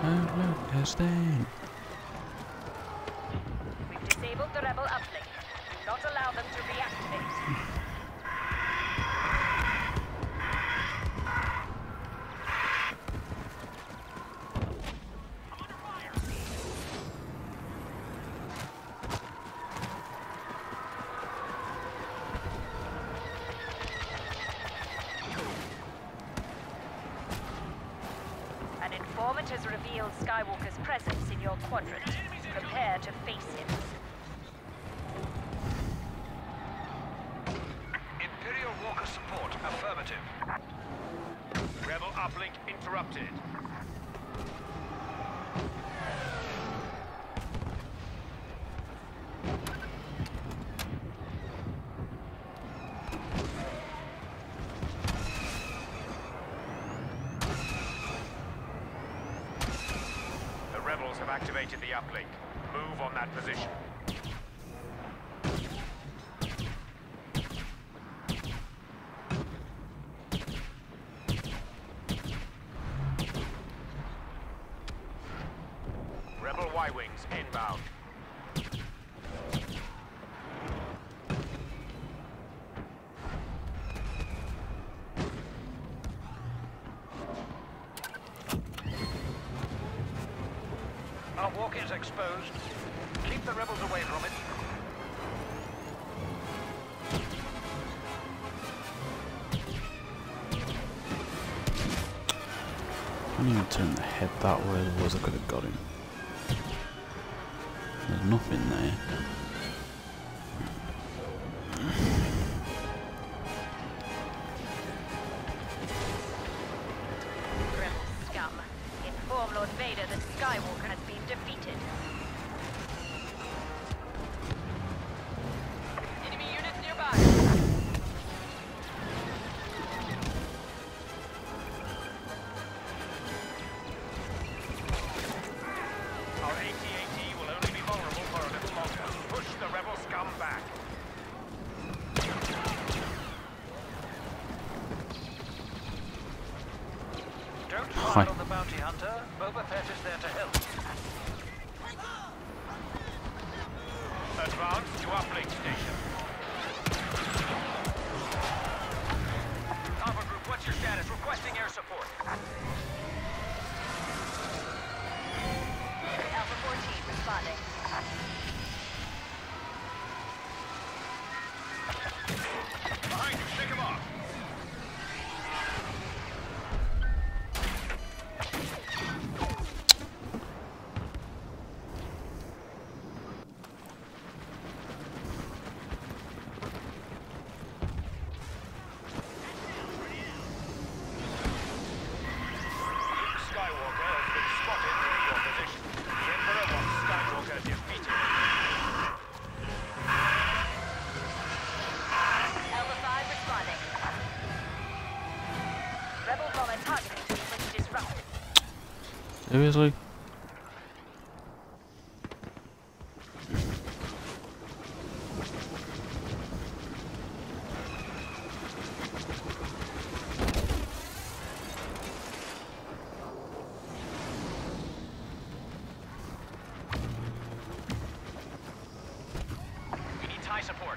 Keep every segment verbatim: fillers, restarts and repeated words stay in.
Alert testing. We've disabled the rebel uplink. Do not allow them to reactivate. An informant has revealed Skywalker's presence in your quadrant. Prepare to face him. Imperial Walker support, affirmative. Rebel uplink interrupted. The rebels have activated the uplink. Move on that position. Rebel Y-Wings inbound. Our walk is exposed. Keep the rebels away from it. I didn't even turn the head that way, otherwise I could have got him. There's nothing there. Rebel scum. Inform Lord Vader that Skywalker has been defeated. Enemy units nearby. Our A T A T will only be vulnerable for a little longer. Push the rebel scum back. Don't Hi. fire on the bounty hunter. Boba Fett is there to help. Advance to uplink station. Alpha Group, what's your status? Requesting air support. Alpha fourteen responding. Behind you, pick him off. Luke Skywalker has been spotted in your position. The Emperor wants Skywalker defeated. Alpha five responding. Rebel bomber targeting sequence disrupted. Seriously? We need TIE support.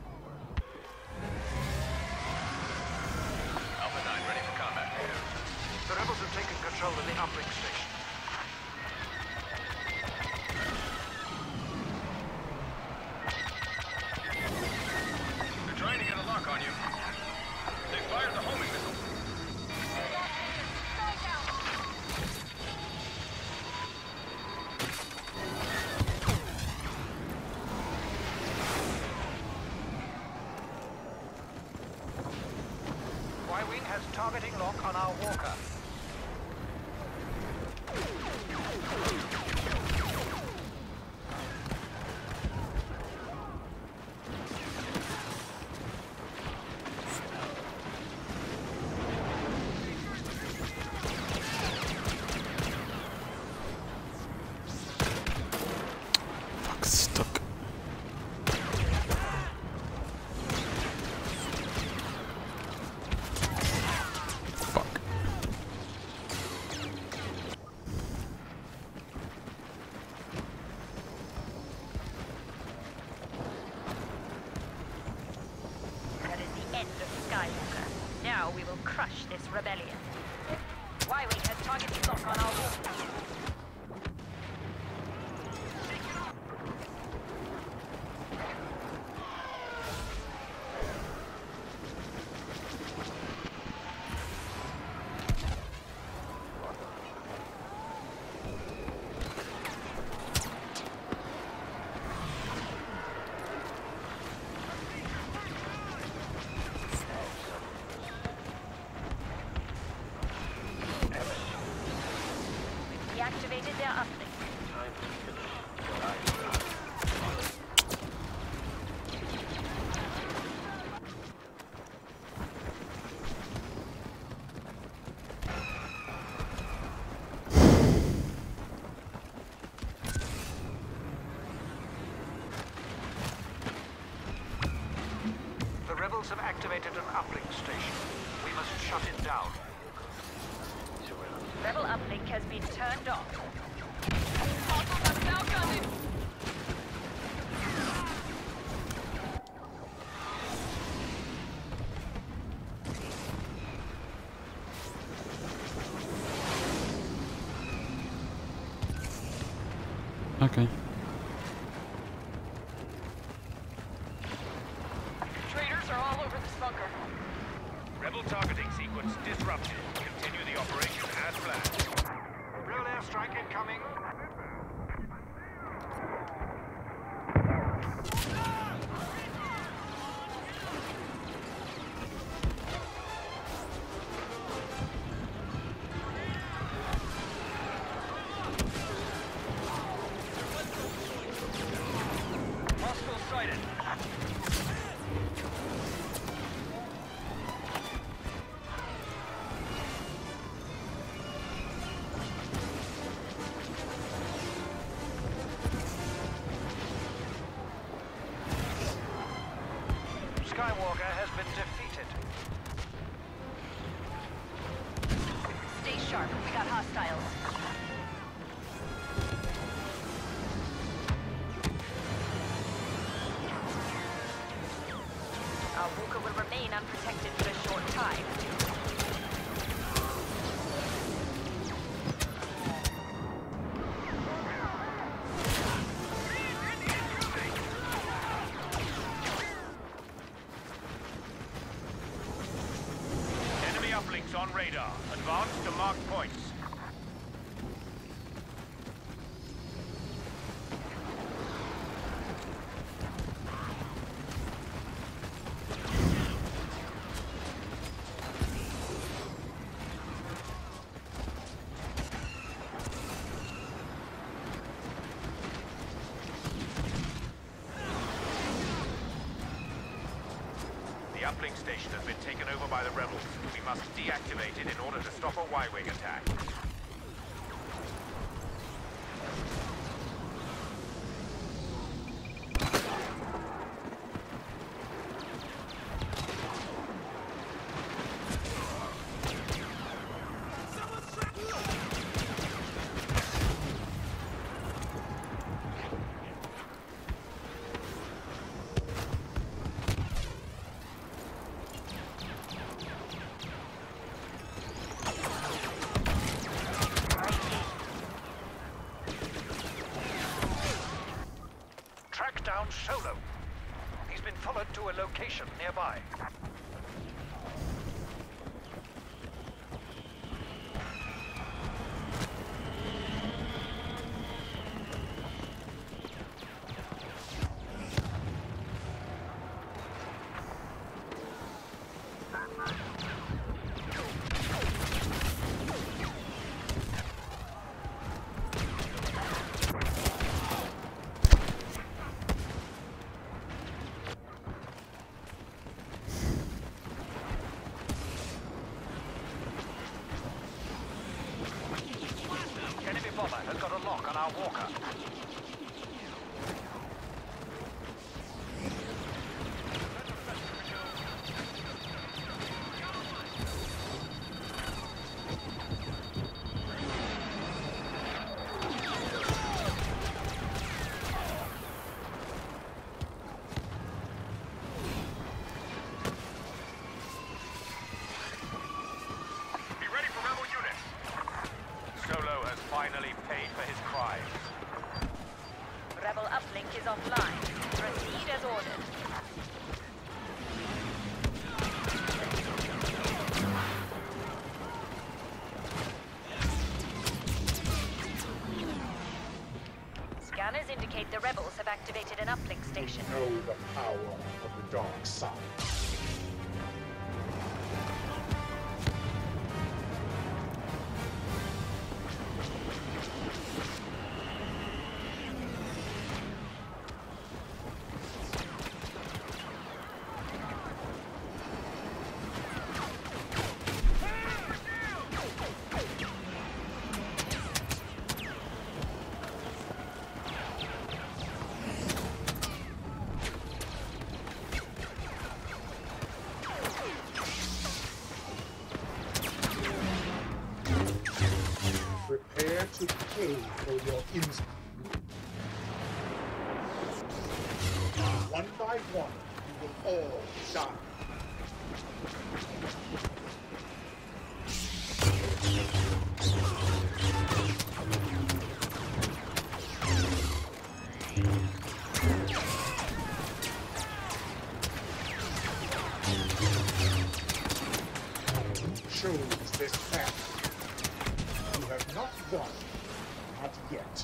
Alpha nine ready for combat. The rebels have taken control of the uplink station. They're trying to get a lock on you. They fired the homing missile. Y-Wing has targeting lock on our walker. Fuck, stuck. Fuck. Now we will crush this rebellion. Y-Wing has targeted lock on our wall. Deactivated their uplink. The rebels have activated an uplink station. We must shut it down. Rebel uplink has been turned off. Okay. Traitors are all over this bunker. Rebel targeting sequence disrupted. Continue the operation as planned. Rebel airstrike incoming. Hostile sighted. Skywalker has been defeated. Stay sharp. We got hostiles. Our Walker will remain unprotected for a short time. Enemy uplinks on radar. Advance to marked points. The uplink station has been taken over by the rebels. We must deactivate it in order to stop a Y-Wing attack. Track down Solo. He's been followed to a location nearby. Enemy bomber has got a lock on our Walker. is offline. Proceed as ordered. Scanners indicate the rebels have activated an uplink station. Know the power of the dark side. Prepare to pay for your insult. One by one, you will all die. Chose this path. You have not won. Not yet.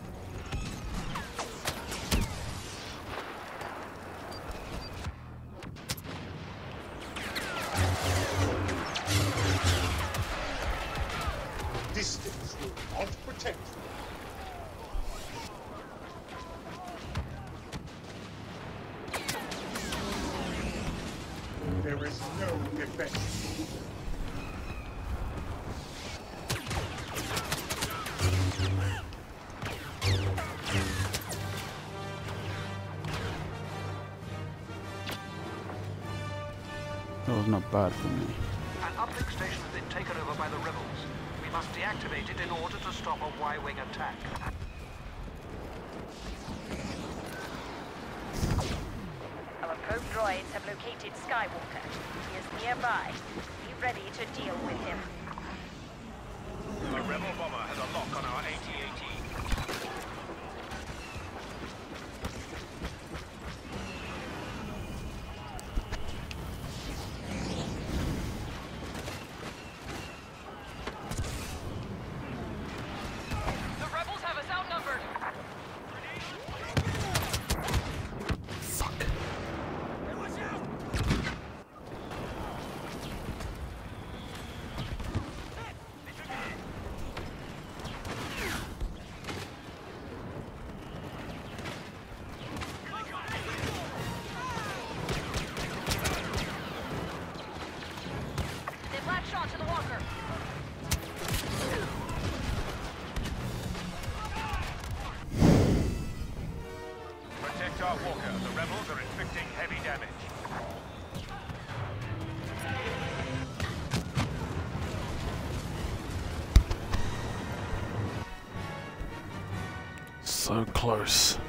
Distance will not protect you. There is no defense. That was not bad for me. An uplink station has been taken over by the rebels. We must deactivate it in order to stop a Y-wing attack. Our probe droids have located Skywalker. He is nearby. Be ready to deal with him. A rebel bomber has a lock on our A T A T. The rebels have us outnumbered. Fuck. They've latched onto the walker. Protect our walker. The rebels are inflicting heavy damage. So close.